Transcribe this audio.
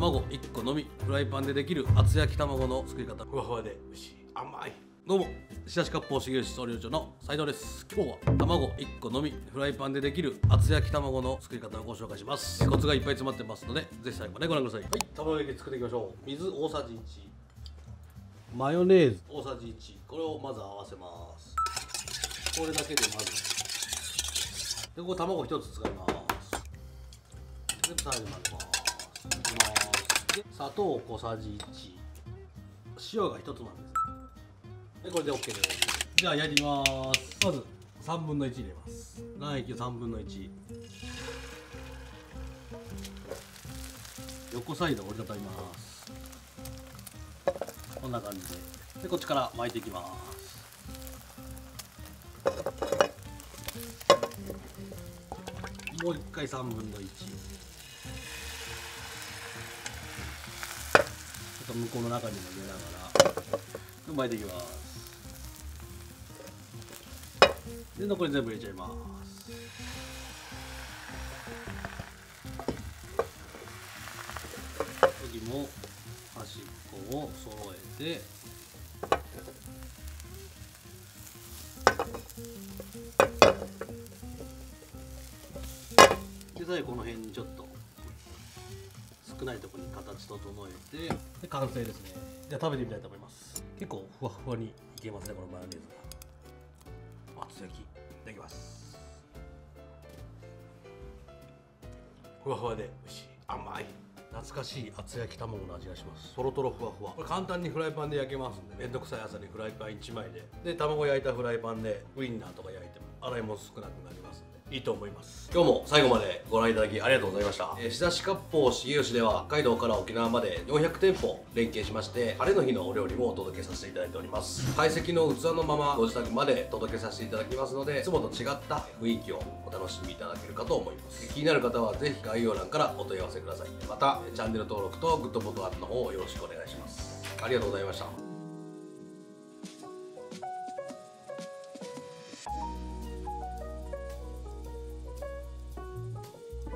卵1個のみ、フライパンでできる厚焼き卵の作り方、ふわふわで美味しい、甘い。どうも、仕出し割烹重吉総料理長の斉藤です。今日は卵1個のみ、フライパンでできる厚焼き卵の作り方をご紹介します。コツがいっぱい詰まってますので、ぜひ最後までご覧ください。はい、卵焼き作っていきましょう。水大さじ1、マヨネーズ大さじ1、これをまず合わせます。これだけでまずで、ここ卵1つ使います。で、さらに混ぜます。で、砂糖小さじ1、塩が1つまみです。で、これで OK です。じゃあ焼いていきます。まず3分の1入れます。卵液を3分の1、横サイド折りたたみます。こんな感じで、こっちから巻いていきます。もう一回3分の1、ちょっと向こうの中にも入れながら巻いていきます。で、残り全部入れちゃいます。次も端っこを揃えて、で、最後この辺にちょっと少ないところに形整えて、で、完成ですね。じゃあ食べてみたいと思います。結構ふわふわにいけますね、このマヨネーズが。厚焼きいただきます。ふわふわで美味しい、甘い、懐かしい厚焼き卵の味がします。とろとろふわふわ。これ簡単にフライパンで焼けますんで、めんどくさい朝にフライパン1枚で卵焼いたフライパンでウインナーとか焼いても洗い物少なくなりますんでいいと思います。今日も最後までご覧いただきありがとうございました。仕出し割烹重吉では北海道から沖縄まで400店舗連携しまして、晴れの日のお料理もお届けさせていただいております。懐石の器のままご自宅まで届けさせていただきますので、いつもと違った雰囲気をお楽しみいただけるかと思います。気になる方はぜひ概要欄からお問い合わせください。またチャンネル登録とグッドボタンの方をよろしくお願いします。ありがとうございました。